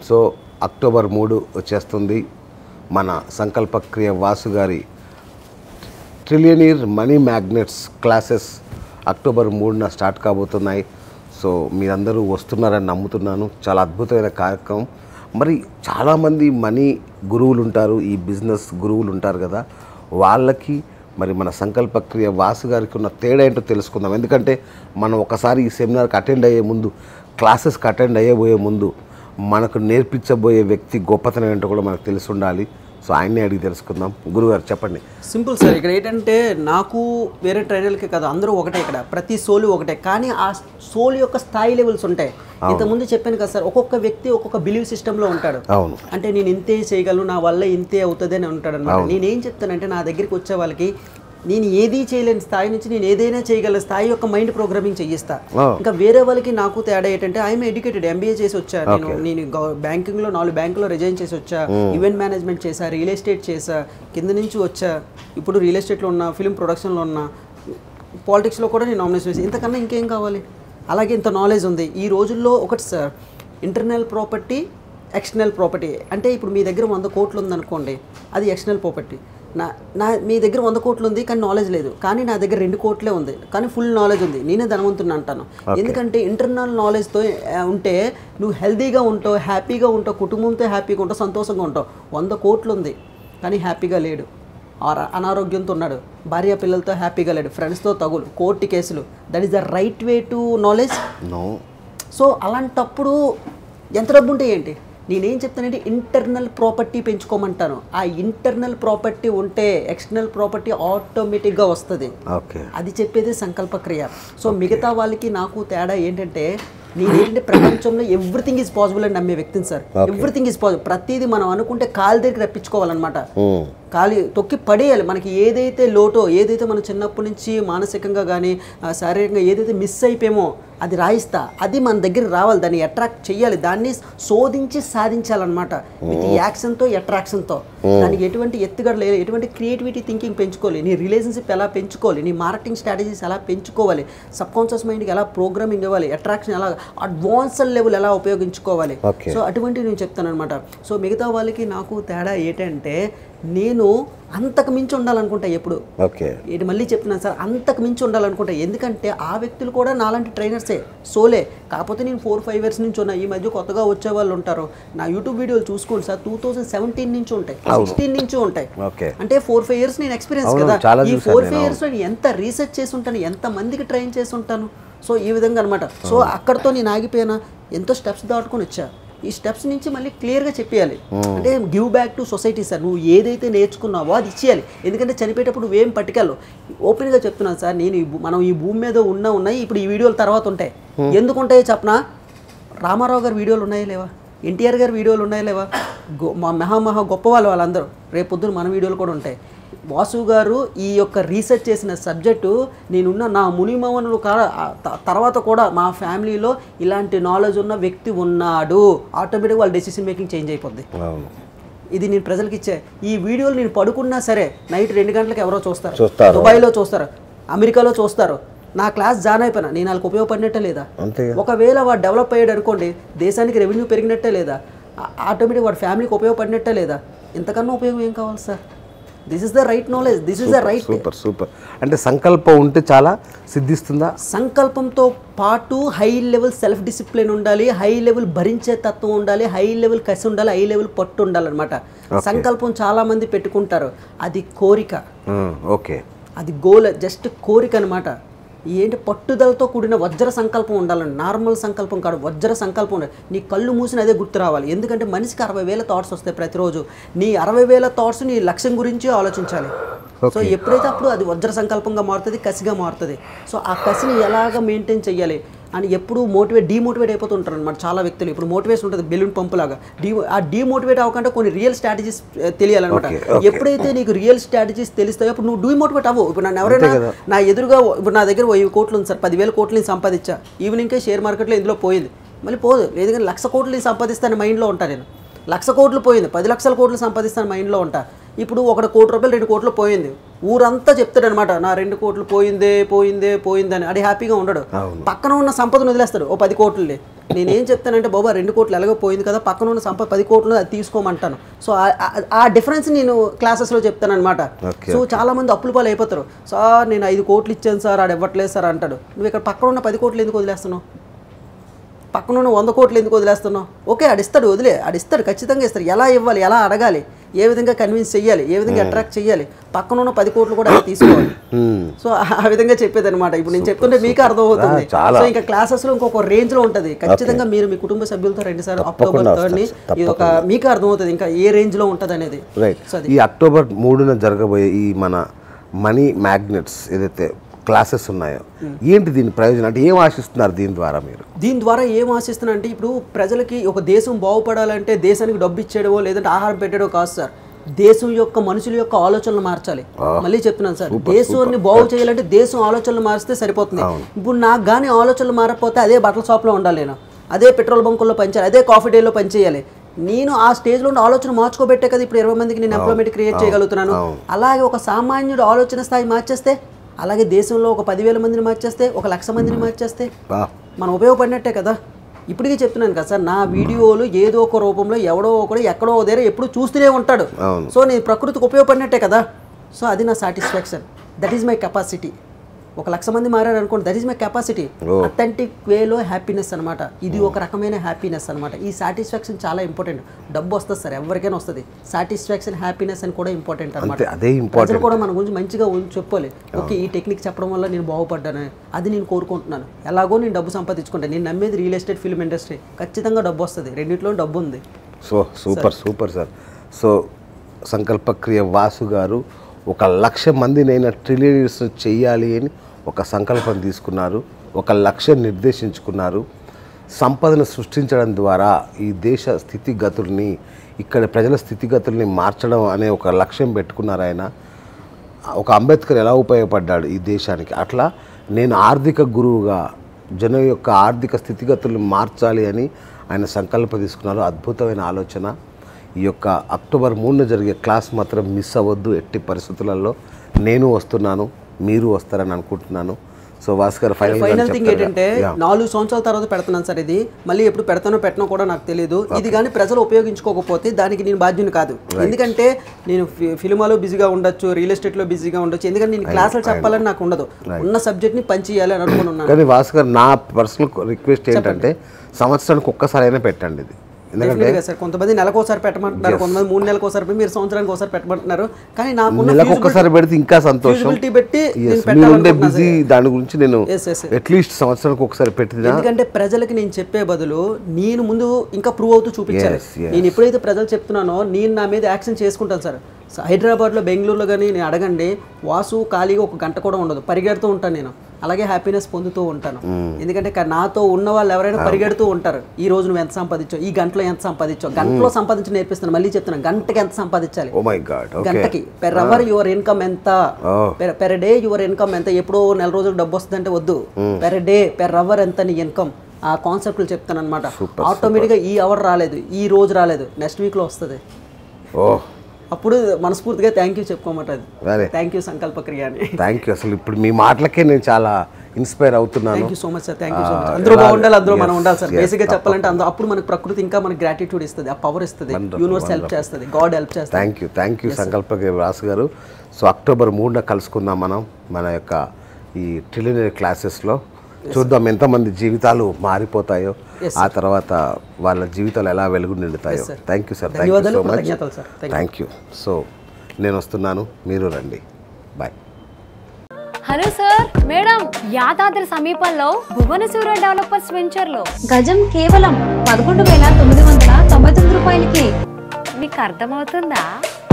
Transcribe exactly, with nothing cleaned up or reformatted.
So October మూడు వచ్చేస్తుంది. మన సంకల్పక్రియ వాసు గారి trillionaire money magnets classes October మూడున స్టార్ట్ కాబోతున్నాయి. సో మీరందరూ వస్తున్నారని నమ్ముతున్నాను. చాలా అద్భుతమైన కార్యక్రమం. మరి చాలామంది మనీ గురువులు ఉంటారు, ఈ బిజినెస్ గురువులు ఉంటారు కదా, వాళ్ళకి మరి మన సంకల్పక్రియ వాసు గారికి ఉన్న తేడా ఏంటో తెలుసుకుందాం. ఎందుకంటే మనం ఒకసారి ఈ సెమినార్కి అటెండ్ అయ్యే ముందు, క్లాసెస్కి అటెండ్ అయ్యబోయే ముందు మనకు నేర్పించబోయే వ్యక్తి గొప్పతనం ఏంటో కూడా మనకు తెలిసి ఉండాలి. సో ఆయన్నే అడిగి తెలుసుకుందాం. గురుగారు చెప్పండి. సింపుల్ సార్, ఇక్కడ ఏంటంటే నాకు వేరే ట్రైనర్లకి కదా, అందరూ ఒకటే, ఇక్కడ ప్రతి సోలు ఒకటే, కానీ ఆ సోల్ యొక్క స్థాయి లెవెల్స్ ఉంటాయి. ఇంతకుముందు చెప్పాను కదా సార్, ఒక్కొక్క వ్యక్తి ఒక్కొక్క బిలీవ్ సిస్టంలో ఉంటాడు. అవును, అంటే నేను ఇంతే చేయగలను, నా వల్ల ఇంతే అవుతుంది అని ఉంటాడు అనమాట. నేనేం చెప్తానంటే నా దగ్గరికి వచ్చే వాళ్ళకి నేను ఏదీ చేయలేని స్థాయి నుంచి నేను ఏదైనా చేయగల స్థాయి యొక్క మైండ్ ప్రోగ్రామింగ్ చేయిస్తా. ఇంకా వేరే వాళ్ళకి నాకు తేడా ఏంటంటే ఐఎమ్ ఎడ్యుకేటెడ్, ఎంబీఏ చేసి వచ్చా నేను. నేను బ్యాంకింగ్లో నాలుగు బ్యాంకులో రిజైన్ చేసి వచ్చా, ఈవెంట్ మేనేజ్మెంట్ చేశా, రియల్ ఎస్టేట్ చేశా, కింద నుంచి వచ్చా, ఇప్పుడు రియల్ ఎస్టేట్లో ఉన్న, ఫిల్మ్ ప్రొడక్షన్లో ఉన్న, పాలిటిక్స్లో కూడా నేను నామినేషన్ చేసి, ఇంతకన్నా ఇంకేం కావాలి? అలాగే ఇంత నాలెడ్జ్ ఉంది. ఈ రోజుల్లో ఒకటి sir, internal property, external property. అంటే ఇప్పుడు మీ దగ్గర వంద కోట్లు ఉందనుకోండి, అది ఎక్స్టర్నల్ ప్రాపర్టీ. నా నా మీ దగ్గర వంద కోట్లు ఉంది కానీ నాలెడ్జ్ లేదు, కానీ నా దగ్గర రెండు కోట్లే ఉంది కానీ ఫుల్ నాలెడ్జ్ ఉంది, నేనే ధనవంతుని అంటాను. ఎందుకంటే ఇంటర్నల్ నాలెడ్జ్తో ఉంటే నువ్వు హెల్తీగా ఉంటావు, హ్యాపీగా ఉంటావు, కుటుంబంతో హ్యాపీగా ఉంటావు, సంతోషంగా ఉంటావు. వంద కోట్లు ఉంది కానీ హ్యాపీగా లేడు, అనారోగ్యంతో ఉన్నాడు, భార్య పిల్లలతో హ్యాపీగా లేడు, ఫ్రెండ్స్తో తగులు, కోర్టు కేసులు. That is the right way to knowledge. So అలాంటప్పుడు ఎంత డబ్బు ఉంటే ఏంటి? నేనేం చెప్తానంటే ఇంటర్నల్ ప్రాపర్టీ పెంచుకోమంటాను. ఆ ఇంటర్నల్ ప్రాపర్టీ ఉంటే ఎక్స్టర్నల్ ప్రాపర్టీ ఆటోమేటిక్గా వస్తుంది. అది చెప్పేది సంకల్పక్రియ. సో మిగతా వాళ్ళకి నాకు తేడా ఏంటంటే, నేనేంటంటే ప్రపంచంలో ఎవ్రీథింగ్ ఈజ్ పాసిబుల్ అని నమ్మే వ్యక్తిని సార్. Everything is possible. ప్రతిదీ మనం అనుకుంటే కాలు దగ్గర రప్పించుకోవాలన్నమాట, కాలి తొక్కి పడేయాలి. మనకి ఏదైతే లోటో, ఏదైతే మనం చిన్నప్పటి నుంచి మానసికంగా కానీ శారీరకంగా ఏదైతే మిస్ అయిపోయామో అది రాయిస్తా, అది మన దగ్గర రావాలి, దాన్ని అట్రాక్ట్ చేయాలి, దాన్ని శోధించి సాధించాలన్నమాట. విత్ యాక్షన్తో, అట్రాక్షన్తో. దానికి ఎటువంటి ఎత్తుగడ లేదు, ఎటువంటి క్రియేటివిటీ థింకింగ్ పెంచుకోవాలి, నీ రిలేషన్షిప్ ఎలా పెంచుకోవాలి, నీ మార్కెటింగ్ స్ట్రాటజీస్ ఎలా పెంచుకోవాలి, సబ్ కాన్షియస్ మైండ్కి ఎలా ప్రోగ్రామింగ్ ఇవ్వాలి, అట్రాక్షన్ ఎలా, అడ్వాన్స్డ్ లెవెల్ ఎలా ఉపయోగించుకోవాలి. సో అటువంటివి నేను చెప్తాను అనమాట. సో మిగతా వాళ్ళకి నాకు తేడా ఏంటంటే, నేను అంతకు మించి ఉండాలనుకుంటా ఎప్పుడు. ఇది మళ్ళీ చెప్తున్నాను సార్, అంతకు మించి ఉండాలనుకుంటా. ఎందుకంటే ఆ వ్యక్తులు కూడా నాలాంటి ట్రైనర్సే, సోలే. కాకపోతే నేను ఫోర్ ఫైవ్ ఇయర్స్ నుంచి ఉన్నా. ఈ మధ్య కొత్తగా వచ్చే వాళ్ళు ఉంటారు. నా యూట్యూబ్ వీడియోలు చూసుకోండి సార్, టూ థౌసండ్ సెవెంటీన్ నుంచి ఉంటాయి, సిక్స్టీన్ నుంచి ఉంటాయి. అంటే ఫోర్ ఫైవ్ ఇయర్స్ నేను ఎక్స్పీరియన్స్ కదా. ఈ ఫోర్ ఫైవ్ ఇయర్స్ లో ఎంత రీసెర్చ్ చేసి ఉంటాను, ఎంత మందికి ట్రైన్ చేసి ఉంటాను. సో ఈ విధంగా అనమాట. సో అక్కడతో నేను ఆగిపోయినా, ఎంతో స్టెప్స్ దాటుకొని వచ్చా. ఈ స్టెప్స్ నుంచి మళ్ళీ క్లియర్గా చెప్పేయాలి. అంటే give back to society sir. నువ్వు ఏదైతే నేర్చుకున్నావో అది ఇచ్చేయాలి. ఎందుకంటే చనిపోయేటప్పుడు నువ్వేం పట్టుకెళ్ళు. ఓపెన్గా చెప్తున్నాను సార్, నేను మనం ఈ భూమి మీద ఉన్నా ఉన్నాయి, ఇప్పుడు ఈ వీడియోల తర్వాత ఉంటాయి. ఎందుకు ఉంటాయో చెప్పనా? రామారావు గారి వీడియోలు ఉన్నాయా లేవా, ఎన్టీఆర్ గారి వీడియోలు ఉన్నాయా లేవా, మా మహా మహా గొప్ప వాళ్ళు వాళ్ళందరూ, రేపు పొద్దున మన వీడియోలు కూడా ఉంటాయి. వాసు గారు ఈ యొక్క రీసెర్చ్ చేసిన సబ్జెక్టు, నేనున్న నా మునిమవనులు తర్వాత కూడా మా ఫ్యామిలీలో ఇలాంటి నాలెడ్జ్ ఉన్న వ్యక్తి ఉన్నాడు, ఆటోమేటిక్గా వాళ్ళ డెసిషన్ మేకింగ్ చేంజ్ అయిపోద్ది. ఇది నేను ప్రజలకు ఇచ్చే ఈ వీడియోలు. నేను పడుకున్నా సరే నైట్ రెండు గంటలకు ఎవరో చూస్తారు, దుబాయ్లో చూస్తారు, అమెరికాలో చూస్తారు. నా క్లాస్ జాయిన్ అయిపోయినా నేను వాళ్ళకి ఉపయోగపడినట్టే లేదా? ఒకవేళ వాడు డెవలప్ అయ్యాడు అనుకోండి, దేశానికి రెవెన్యూ పెరిగినట్టే లేదా? ఆటోమేటిక్ వాడి ఫ్యామిలీకి ఉపయోగపడినట్టే లేదా? ఇంతకన్నా ఉపయోగం ఏం కావాలి sir? This is the right knowledge, this is the right. Super super. అంటే సంకల్పం ఉంటే చాలా సిద్ధిస్తుందా? సంకల్పంతో పాటు హై లెవెల్ సెల్ఫ్ డిసిప్లిన్ ఉండాలి, హై లెవెల్ భరించే తత్వం ఉండాలి, హై లెవెల్ కసి ఉండాలి, హై లెవెల్ పట్టు ఉండాలన్నమాట. సంకల్పం చాలా మంది పెట్టుకుంటారు, అది కోరిక. ఓకే, అది గోల్, జస్ట్ కోరిక అనమాట. ఏంటి పట్టుదలతో కూడిన వజ్ర సంకల్పం ఉండాలండి. నార్మల్ సంకల్పం కాదు, వజ్ర సంకల్పం ఉండాలి. నీ కళ్ళు మూసిన అదే గుర్తు రావాలి. ఎందుకంటే మనిషికి అరవై వేల థాట్స్ వస్తాయి ప్రతిరోజు. నీ అరవై వేల థాట్స్ నీ లక్ష్యం గురించి ఆలోచించాలి. సో ఎప్పుడైతే అప్పుడు అది వజ్ర సంకల్పంగా మారుతుంది, కసిగా మారుతుంది. సో ఆ కసిని ఎలాగ మెయింటైన్ చేయాలి అని ఎప్పుడు మోటివేట్ డీమోటివేట్ అయిపోతుంటారు అనమాట చాలా వ్యక్తులు. ఇప్పుడు మోటివేషన్ ఉంటుంది బెలూన్ పంపు లాగా. డీ ఆ డీమోటివేట్ అవ్వకుండా కొన్ని రియల్ స్ట్రాటజీస్ తెలియాలన్నమాట. ఎప్పుడైతే నీకు రియల్ స్ట్రాటజీస్ తెలుస్తాయో అప్పుడు నువ్వు డీమోటివేట్ అవ్వు. ఇప్పుడు నన్ను ఎవరైనా నా ఎదురుగా, ఇప్పుడు నా దగ్గర వెయ్యి కోట్లు ఉంది సార్, పదివేల కోట్లు నేను సంపాదించా, ఈవినింగ్కే షేర్ మార్కెట్లో ఇందులో పోయింది, మళ్ళీ పోదు. లేదు కానీ లక్ష కోట్లు నేను సంపాదిస్తాను మైండ్లో ఉంటాను నేను. లక్ష కోట్లు పోయింది, పది లక్షల కోట్లు సంపాదిస్తాను మైండ్లో ఉంటా. ఇప్పుడు ఒక కోటి రూపాయలు రెండు కోట్లు పోయింది, ఊరంతా చెప్తాడు అనమాట నా రెండు కోట్లు పోయిందే పోయిందే పోయిందని. అది హ్యాపీగా ఉండడు, పక్కన ఉన్న సంపదను వదిలేస్తాడు ఓ పది కోట్లే. నేనేం చెప్తానంటే బాబా రెండు కోట్లు ఎలాగో పోయింది కదా, పక్కన ఉన్న సంపద పది కోట్లు అది తీసుకోమంటాను. సో ఆ డిఫరెన్స్ నేను క్లాసెస్లో చెప్తాను అనమాట. సో చాలా మంది అప్పుల పాలు అయిపోతారు. సార్ నేను ఐదు కోట్లు ఇచ్చాను సార్, ఆడు ఇవ్వట్లేదు సార్ అంటాడు. నువ్వు ఇక్కడ పక్కన ఉన్న పది కోట్లు ఎందుకు వదిలేస్తున్నావు, పక్కన ఉన్న వంద కోట్లు ఎందుకు వదిలేస్తున్నావు? ఓకే ఆడిస్తాడు, వదిలే ఆడిస్తాడు, ఖచ్చితంగా ఇస్తాడు. ఎలా ఇవ్వాలి, ఎలా అడగాలి, ఏ విధంగా కన్విన్స్ చెయ్యాలి, ఏ విధంగా అట్రాక్ట్ చెయ్యాలి, పక్కన ఉన్న పది కోట్లు కూడా అది తీసుకోవాలి. సో ఆ విధంగా చెప్పేది అనమాట. ఇప్పుడు నేను చెప్తుంటే మీకు అర్థమవుతుంది. సో ఇంకా క్లాసెస్ లో ఇంకొక రేంజ్ లో ఉంటుంది. ఖచ్చితంగా మీరు మీ కుటుంబ సభ్యులతో రెండు సార్లు అక్టోబర్ థర్డ్ ని ఇది ఒక మీకు అర్థమవుతుంది ఇంకా ఏ రేంజ్ లో ఉంటుంది అనేది. ఈ అక్టోబర్ మూడున జరగబోయే ఈ మన మనీ మ్యాగ్నెట్స్ ఏదైతే క్లాసెస్ ఉన్నాయో ఏంటి దీని ప్రయోజనం, అంటే ఏం ఆశిస్తున్నారు దీని ద్వారా మీరు? దీని ద్వారా ఏం ఆశిస్తున్నా అంటే ఇప్పుడు ప్రజలకి ఒక దేశం బాగుపడాలంటే దేశానికి డబ్బు ఇచ్చేయడో లేదంటే ఆహారం పెట్టడో కాదు సార్, దేశం యొక్క మనుషుల యొక్క ఆలోచనలు మార్చాలి. మళ్ళీ చెప్తున్నాను సార్, దేశాన్ని బాగు చేయాలంటే దేశం ఆలోచనలు మారిస్తే సరిపోతుంది. ఇప్పుడు నాకు కానీ ఆలోచనలు మారకపోతే అదే బట్టల షాప్లో ఉండాలి, నేను అదే పెట్రోల్ బంకుల్లో పనిచేయాలి, అదే కాఫీ డేలో పనిచేయాలి. నేను ఆ స్టేజ్లో ఉన్న ఆలోచన మార్చుకోబెట్టే కదా ఇప్పుడు ఇరవై మందికి నేను ఎంప్లాయ్మెంట్ క్రియేట్ చేయగలుగుతున్నాను. అలాగే ఒక సామాన్యుడు ఆలోచన స్థాయి మార్చేస్తే, అలాగే దేశంలో ఒక పదివేల మందిని మార్చేస్తే, ఒక లక్ష మందిని మార్చేస్తే మనం ఉపయోగపడినట్టే కదా. ఇప్పటికీ చెప్తున్నాను కదా సార్, నా వీడియోలు ఏదో ఒక రూపంలో ఎవడో ఒకడు ఎక్కడో దగ్గర ఎప్పుడు చూస్తూనే ఉంటాడు. సో నేను ప్రకృతికి ఉపయోగపడినట్టే కదా. సో అది నా satisfaction, that is my capacity. ఒక లక్ష మంది మారారు అనుకోండి, that is my capacity. Authentic వేలో హ్యాపీనెస్ అనమాట. ఇది ఒక రకమైన హ్యాపీనెస్ అనమాట. ఈ సాటిస్ఫాక్షన్ చాలా ఇంపార్టెంట్. డబ్బు వస్తుంది సార్, ఎవరికైనా వస్తుంది. సాటిస్ఫాక్షన్ హ్యాపీనెస్ అని కూడా ఇంపార్టెంట్ అనమాట. ప్రజలు కూడా మన గురించి మంచిగా చెప్పాలి. ఓకే ఈ టెక్నిక్ చెప్పడం వల్ల నేను బాగుపడ్డాను, అది నేను కోరుకుంటున్నాను. ఎలాగో నేను డబ్బు సంపాదించుకుంటాను. నేను నమ్మేది రియల్ ఎస్టేట్, ఫిల్మ్ ఇండస్ట్రీ, ఖచ్చితంగా డబ్బు వస్తుంది. రెండింటిలో డబ్బు ఉంది. So super super sir. So Sankalpakriya Vasu గారు ఒక లక్ష మందినైనా ట్రిలియనర్స్ చెయ్యాలి అని ఒక సంకల్పం తీసుకున్నారు, ఒక లక్ష్యం నిర్దేశించుకున్నారు. సంపదను సృష్టించడం ద్వారా ఈ దేశ స్థితిగతుల్ని, ఇక్కడ ప్రజల స్థితిగతుల్ని మార్చడం అనే ఒక లక్ష్యం పెట్టుకున్నారు ఆయన. ఒక అంబేద్కర్ ఎలా ఉపయోగపడ్డాడు ఈ దేశానికి, అట్లా నేను ఆర్థిక గురువుగా జనం యొక్క ఆర్థిక స్థితిగతుల్ని మార్చాలి అని ఆయన సంకల్పం తీసుకున్నారు. అద్భుతమైన ఆలోచన. ఈ యొక్క అక్టోబర్ మూడున జరిగే క్లాస్ మాత్రం మిస్ అవ్వద్దు ఎట్టి పరిస్థితులలో. నేను వస్తున్నాను, మీరు వస్తారని అనుకుంటున్నాను. So Bhaskar final final thing ఏంటంటే, నాలుగు సంవత్సరాల తర్వాత పెడుతున్నాను సార్ ఇది. మళ్ళీ ఎప్పుడు పెడతానో పెట్టనో కూడా నాకు తెలియదు. ఇది కానీ ప్రజలు ఉపయోగించుకోకపోతే దానికి నేను బాధ్యుని కాదు. ఎందుకంటే నేను ఫిల్మాలో బిజీగా ఉండొచ్చు, రియల్ ఎస్టేట్లో బిజీగా ఉండొచ్చు. ఎందుకంటే నేను క్లాసులు చెప్పాలని నాకు ఉండదు. ఉన్న సబ్జెక్ట్ని పనిచేయాలి అని అనుకున్నాను. కానీ భాస్కర్ నా పర్సనల్ రిక్వెస్ట్ ఏంటంటే సంవత్సరానికి ఒక్కసారి అయినా పెట్టండి ఇది. ఎందుకంటే సార్ కొంతమంది నెలకోసారి పెట్టమంటున్నారు, కొంతమంది మూడు నెలలకు ఒకసారి, మీరు సంవత్సరానికి ఒకసారి పెట్టమంటున్నారు. కానీ నాకు నెలకు ఒక్కసారి పెడితే ఇంకా సంతోషం. పెట్టి బిజీ దాని గురించి నేను అట్లీస్ట్ సంవత్సరానికి ఒకసారి పెట్టి, ఎందుకంటే ప్రజలకి నేను చెప్పే బదులు నేను ముందు ఇంకా ప్రూవ్ అవుతూ చూపించాలి. నేను ఎప్పుడైతే ప్రజలు చెప్తున్నానో నేను నా మీద యాక్షన్ చేసుకుంటాను సార్. హైదరాబాద్లో, బెంగళూరులో కానీ నేను అడగండి, వాసు ఖాళీగా ఒక గంట కూడా ఉండదు, పరిగెడుతూ ఉంటాను నేను. అలాగే హ్యాపీనెస్ పొందుతూ ఉంటాను. ఎందుకంటే నాతో ఉన్న వాళ్ళు ఎవరైనా పరిగెడుతూ ఉంటారు. ఈ రోజు నువ్వు ఎంత సంపాదించావు, ఈ గంటలో ఎంత సంపాదించావు, గంటలో సంపాదించి నేర్పిస్తాను. మళ్ళీ చెప్తున్నాను, గంటకి ఎంత సంపాదించాలి, గంటకి పెర్ అవర్ యువర్ ఇన్కమ్ ఎంత, పెర్ డే యువర్ ఇన్కమ్ ఎంత. ఎప్పుడో నెల రోజులు డబ్బు వస్తుందంటే వద్దు, పెర్ డే పెర్ అవర్ ఎంత నీ ఇన్కమ్. ఆ కాన్సెప్ట్లు చెప్తాను అనమాట. ఆటోమేటిక్గా ఈ అవర్ రాలేదు, ఈ రోజు రాలేదు, నెక్స్ట్ వీక్లో వస్తుంది. అప్పుడు మనస్ఫూర్తిగా థ్యాంక్ యూ చెప్పుకోమాట. థ్యాంక్ యూ సంకల్పక్రియ అని. Thank you. అసలు ఇప్పుడు మీ మాటలకే నేను చాలా ఇన్స్పైర్ అవుతున్నాను. Thank you so much sir. Thank you so much. అందరూ బాగుండాలి, అందరూ మనం ఉండాలి సార్. బేసిక్గా చెప్పాలంటే అందరూ, అప్పుడు మనకు ప్రకృతి ఇంకా మనకి గ్రాటిట్యూడ్ ఇస్తుంది, ఆ పవర్ ఇస్తుంది, యూనివర్స్ హెల్ప్ చేస్తుంది, గాడ్ హెల్ప్ చేస్తుంది. Thank you thank you Sankalpakriya Vasu గారు. సో అక్టోబర్ మూడున కలుసుకుందాం మనం మన యొక్క ఈ ట్రిలియనరీ క్లాసెస్లో. చూద్దాం ఎంతమంది జీవితాలు మారిపోతాయో, ఆ తర్వాత వాళ్ళ జీవితాలు ఎలా వెలుగు నిండుతాయో. Thank you sir. Thank you so much. Thank you. So నేను వస్తున్నాను, మీరు రండి. Bye. Hello sir, madam, Yadadri సమీపంలో భువనసూర డెవలపర్స్ వెంచర్ లో గజం కేవలం పదకొండు వేల తొమ్మిది వందల తొంభై తొమ్మిది రూపాయలకి. మీకు అర్థమవుతుందా?